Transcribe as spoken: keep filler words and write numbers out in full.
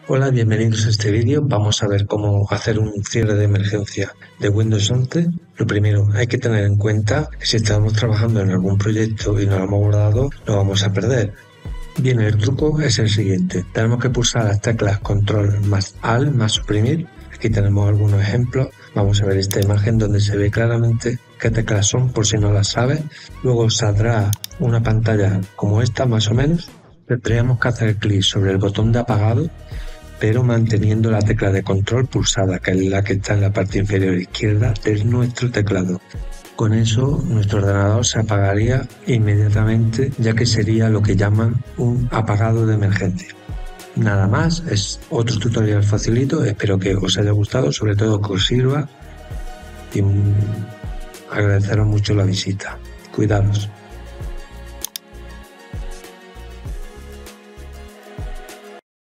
Hola, bienvenidos a este vídeo. Vamos a ver cómo hacer un cierre de emergencia de Windows once. Lo primero, hay que tener en cuenta que si estamos trabajando en algún proyecto y no lo hemos guardado, lo vamos a perder. Bien, el truco es el siguiente. Tenemos que pulsar las teclas Control más Alt más suprimir. Aquí tenemos algunos ejemplos. Vamos a ver esta imagen donde se ve claramente qué teclas son por si no las sabes. Luego saldrá una pantalla como esta más o menos. Tendríamos que hacer clic sobre el botón de apagado, pero manteniendo la tecla de control pulsada, que es la que está en la parte inferior izquierda de nuestro teclado. Con eso nuestro ordenador se apagaría inmediatamente, ya que sería lo que llaman un apagado de emergencia. Nada más, es otro tutorial facilito, espero que os haya gustado, sobre todo que os sirva, y agradeceros mucho la visita. Cuidados.